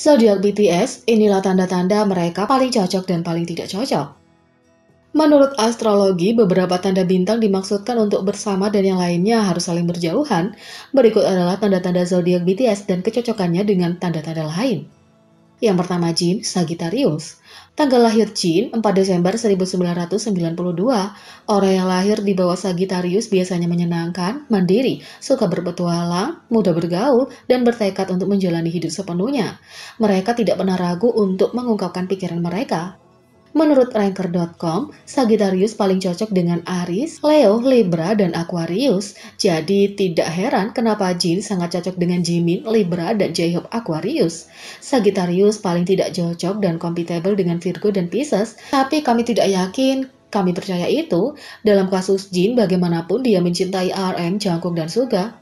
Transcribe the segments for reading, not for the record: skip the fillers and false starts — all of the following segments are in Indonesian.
Zodiak BTS, inilah tanda-tanda mereka paling cocok dan paling tidak cocok. Menurut astrologi, beberapa tanda bintang dimaksudkan untuk bersama dan yang lainnya harus saling berjauhan. Berikut adalah tanda-tanda zodiak BTS dan kecocokannya dengan tanda-tanda lain. Yang pertama, Jin, Sagittarius. Tanggal lahir Jin, 4 Desember 1992. Orang yang lahir di bawah Sagittarius biasanya menyenangkan, mandiri, suka berpetualang, mudah bergaul, dan bertekad untuk menjalani hidup sepenuhnya. Mereka tidak pernah ragu untuk mengungkapkan pikiran mereka. Menurut Ranker.com, Sagittarius paling cocok dengan Aries, Leo, Libra, dan Aquarius. Jadi tidak heran kenapa Jin sangat cocok dengan Jimin, Libra, dan J-Hope Aquarius. Sagittarius paling tidak cocok dan compatible dengan Virgo dan Pisces. Tapi kami tidak yakin, kami percaya itu. Dalam kasus Jin, bagaimanapun dia mencintai RM, Jungkook, dan Suga.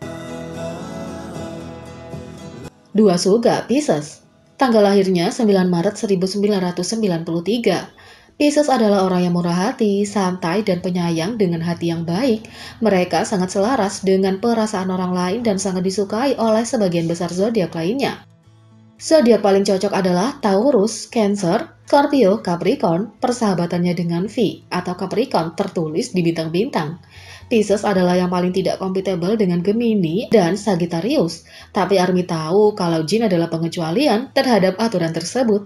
2. Suga, Pisces. Tanggal lahirnya 9 Maret 1993. Pisces adalah orang yang murah hati, santai, dan penyayang dengan hati yang baik. Mereka sangat selaras dengan perasaan orang lain dan sangat disukai oleh sebagian besar zodiak lainnya. Zodiak paling cocok adalah Taurus, Cancer, Scorpio, Capricorn. Persahabatannya dengan V atau Capricorn tertulis di bintang-bintang. Pisces adalah yang paling tidak compatible dengan Gemini dan Sagittarius. Tapi Army tahu kalau Jin adalah pengecualian terhadap aturan tersebut.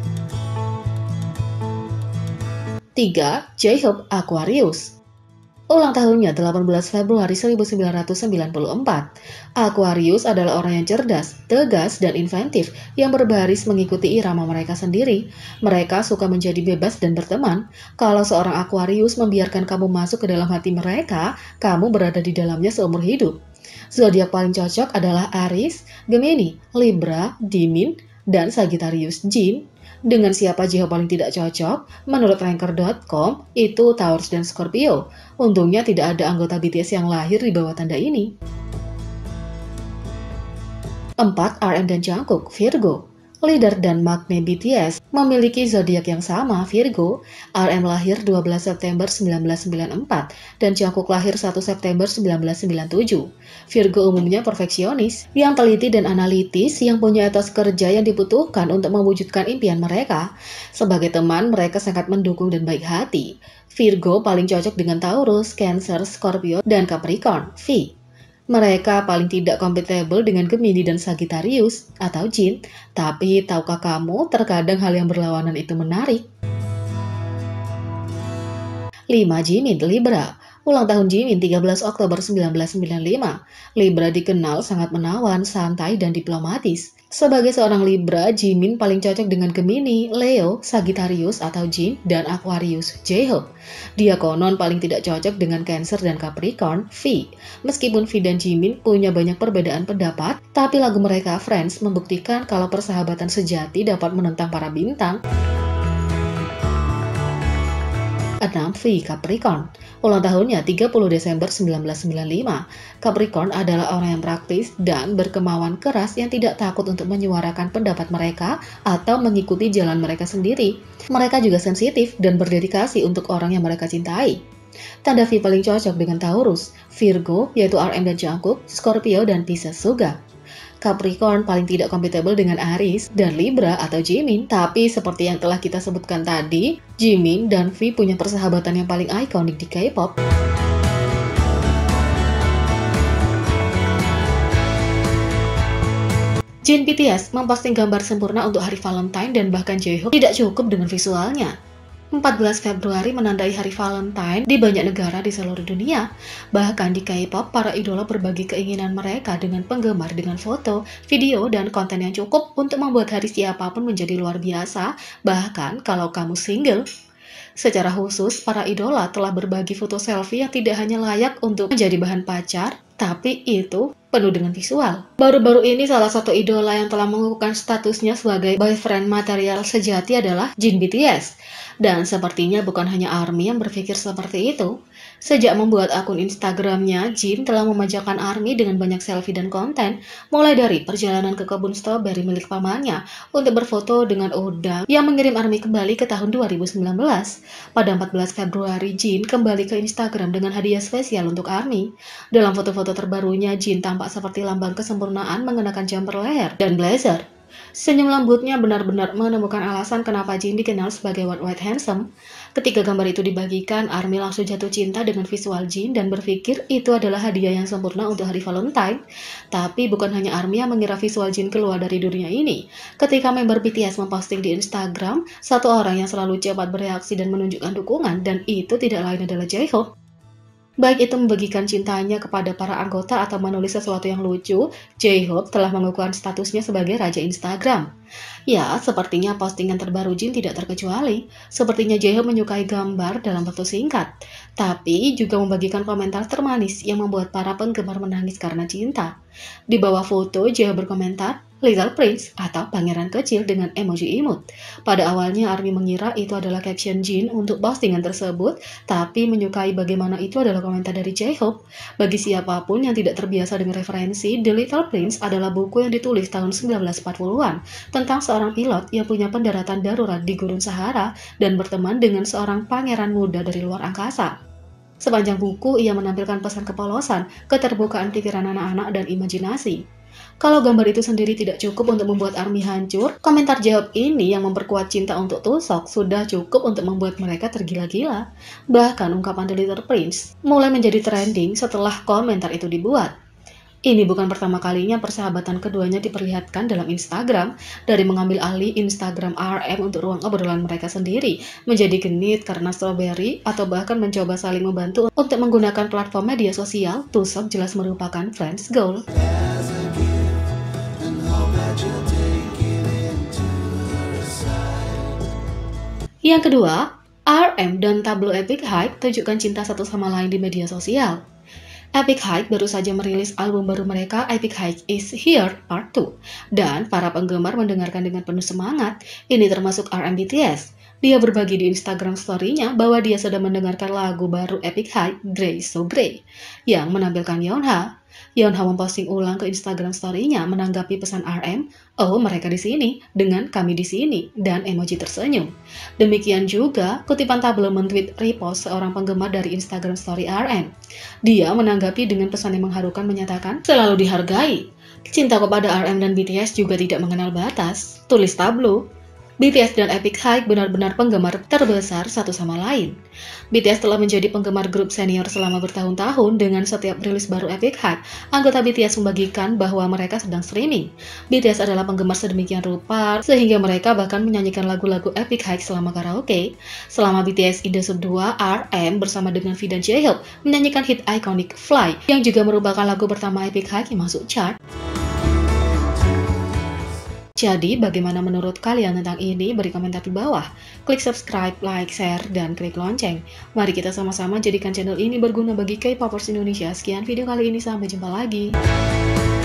3. J-Hope Aquarius. Ulang tahunnya 18 Februari 1994. Aquarius adalah orang yang cerdas, tegas, dan inventif yang berbaris mengikuti irama mereka sendiri. Mereka suka menjadi bebas dan berteman. Kalau seorang Aquarius membiarkan kamu masuk ke dalam hati mereka, kamu berada di dalamnya seumur hidup. Zodiak paling cocok adalah Aries, Gemini, Libra, Jimin, dan Sagittarius Jin. Dengan siapa J-Hope paling tidak cocok? Menurut Ranker.com, itu Taurus dan Scorpio. Untungnya tidak ada anggota BTS yang lahir di bawah tanda ini. 4. RM dan Jungkook, Virgo. Leader dan magnet BTS memiliki zodiak yang sama, Virgo. RM lahir 12 September 1994 dan Jungkook lahir 1 September 1997. Virgo umumnya perfeksionis, yang teliti dan analitis, yang punya etos kerja yang dibutuhkan untuk mewujudkan impian mereka. Sebagai teman, mereka sangat mendukung dan baik hati. Virgo paling cocok dengan Taurus, Cancer, Scorpio, dan Capricorn, V. Mereka paling tidak compatible dengan Gemini dan Sagittarius atau Jin. Tapi tahukah kamu, terkadang hal yang berlawanan itu menarik. 5. Jimin, Libra. Ulang tahun Jimin 13 Oktober 1995. Libra dikenal sangat menawan, santai, dan diplomatis. Sebagai seorang Libra, Jimin paling cocok dengan Gemini, Leo, Sagittarius atau Jin, dan Aquarius, J-Hope. Dia konon paling tidak cocok dengan Cancer dan Capricorn, V. Meskipun V dan Jimin punya banyak perbedaan pendapat, tapi lagu mereka Friends membuktikan kalau persahabatan sejati dapat menentang para bintang. 6. V, Capricorn. Ulang tahunnya 30 Desember 1995. Capricorn adalah orang yang praktis dan berkemauan keras yang tidak takut untuk menyuarakan pendapat mereka atau mengikuti jalan mereka sendiri. Mereka juga sensitif dan berdedikasi untuk orang yang mereka cintai. Tanda V paling cocok dengan Taurus, Virgo yaitu RM dan Jungkook, Scorpio, dan Pisces Suga. Capricorn paling tidak compatible dengan Aries dan Libra atau Jimin. Tapi seperti yang telah kita sebutkan tadi, Jimin dan V punya persahabatan yang paling ikonik di K-pop. Jin BTS memposting gambar sempurna untuk hari Valentine dan bahkan J-Hope tidak cukup dengan visualnya. 14 Februari menandai hari Valentine di banyak negara di seluruh dunia. Bahkan di K-pop, para idola berbagi keinginan mereka dengan penggemar dengan foto, video, dan konten yang cukup untuk membuat hari siapapun menjadi luar biasa, bahkan kalau kamu single. Secara khusus, para idola telah berbagi foto selfie yang tidak hanya layak untuk menjadi bahan pacar, tapi itu penuh dengan visual. Baru-baru ini salah satu idola yang telah mengukuhkan statusnya sebagai boyfriend material sejati adalah Jin BTS. Dan sepertinya bukan hanya ARMY yang berpikir seperti itu. Sejak membuat akun Instagramnya, Jin telah memanjakan ARMY dengan banyak selfie dan konten, mulai dari perjalanan ke kebun stroberi milik pamannya untuk berfoto dengan Oda yang mengirim ARMY kembali ke tahun 2019. Pada 14 Februari, Jin kembali ke Instagram dengan hadiah spesial untuk ARMY. Dalam foto-foto terbarunya, Jin tampak seperti lambang kesempurnaan mengenakan jumper leher dan blazer. Senyum lembutnya benar-benar menemukan alasan kenapa Jin dikenal sebagai worldwide handsome. Ketika gambar itu dibagikan, ARMY langsung jatuh cinta dengan visual Jin dan berpikir itu adalah hadiah yang sempurna untuk hari Valentine. Tapi bukan hanya ARMY yang mengira visual Jin keluar dari dunia ini. Ketika member BTS memposting di Instagram, satu orang yang selalu cepat bereaksi dan menunjukkan dukungan, dan itu tidak lain adalah J-Hope. Baik itu membagikan cintanya kepada para anggota atau menulis sesuatu yang lucu, J-Hope telah mengukuhkan statusnya sebagai raja Instagram. Ya, sepertinya postingan terbaru Jin tidak terkecuali. Sepertinya J-Hope menyukai gambar dalam waktu singkat, tapi juga membagikan komentar termanis yang membuat para penggemar menangis karena cinta. Di bawah foto, J-Hope berkomentar, Little Prince atau pangeran kecil dengan emoji imut. Pada awalnya ARMY mengira itu adalah caption Jin untuk postingan tersebut, tapi menyukai bagaimana itu adalah komentar dari J-Hope. Bagi siapapun yang tidak terbiasa dengan referensi, The Little Prince adalah buku yang ditulis tahun 1940-an tentang seorang pilot yang punya pendaratan darurat di Gurun Sahara dan berteman dengan seorang pangeran muda dari luar angkasa. Sepanjang buku, ia menampilkan pesan kepolosan, keterbukaan pikiran anak-anak, dan imajinasi. Kalau gambar itu sendiri tidak cukup untuk membuat ARMY hancur, komentar J-Hope ini yang memperkuat cinta untuk Tuseok sudah cukup untuk membuat mereka tergila-gila. Bahkan ungkapan The Little Prince mulai menjadi trending setelah komentar itu dibuat. Ini bukan pertama kalinya persahabatan keduanya diperlihatkan dalam Instagram, dari mengambil alih Instagram RM untuk ruang obrolan mereka sendiri, menjadi genit karena strawberry, atau bahkan mencoba saling membantu untuk menggunakan platform media sosial. Tuseok jelas merupakan friends goal. Yang kedua, RM dan tablo Epic High tunjukkan cinta satu sama lain di media sosial. Epic High baru saja merilis album baru mereka, Epic High Is Here Part 2, dan para penggemar mendengarkan dengan penuh semangat. Ini termasuk RM BTS. Dia berbagi di Instagram story-nya bahwa dia sedang mendengarkan lagu baru Epic High, Grey So Grey, yang menampilkan Yeonha. Yeonha memposting ulang ke Instagram story-nya menanggapi pesan RM, "Oh, mereka di sini," dengan "kami di sini," dan emoji tersenyum. Demikian juga, kutipan tablo men-tweet repost seorang penggemar dari Instagram story RM. Dia menanggapi dengan pesan yang mengharukan menyatakan, "Selalu dihargai. Cinta kepada RM dan BTS juga tidak mengenal batas," tulis tablo. BTS dan Epic High benar-benar penggemar terbesar satu sama lain. BTS telah menjadi penggemar grup senior selama bertahun-tahun. Dengan setiap rilis baru Epic High, anggota BTS membagikan bahwa mereka sedang streaming. BTS adalah penggemar sedemikian rupa, sehingga mereka bahkan menyanyikan lagu-lagu Epic High selama karaoke. Selama BTS in the Sub 2, RM bersama dengan V dan J-Hope menyanyikan hit ikonik Fly, yang juga merupakan lagu pertama Epic High yang masuk chart. Jadi, bagaimana menurut kalian tentang ini? Beri komentar di bawah. Klik subscribe, like, share, dan klik lonceng. Mari kita sama-sama jadikan channel ini berguna bagi K-popers Indonesia. Sekian video kali ini, sampai jumpa lagi.